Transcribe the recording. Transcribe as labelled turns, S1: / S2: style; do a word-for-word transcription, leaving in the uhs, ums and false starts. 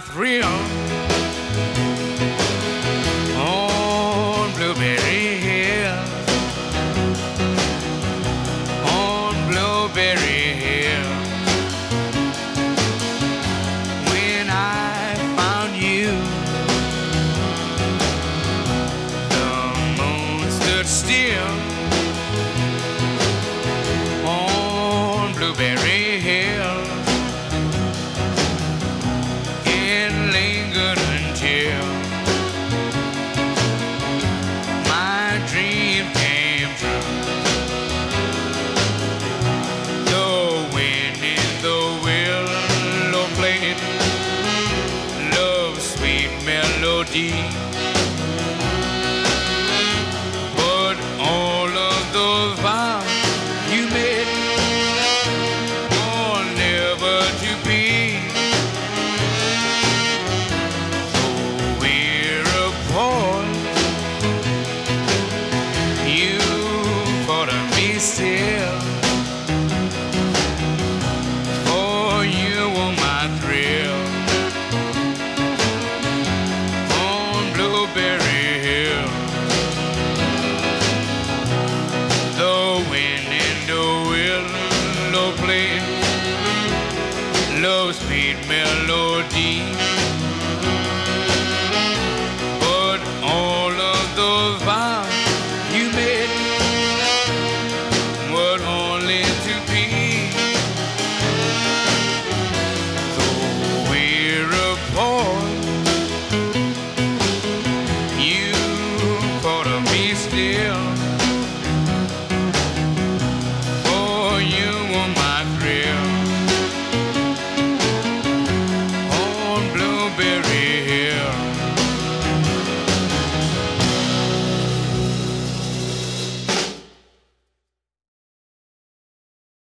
S1: thrill on Blueberry Hill, on Blueberry Hill. When I found you, the moon stood still on Blueberry Hill. It lingered until my dream came true. The wind in the willow played love's sweet melody.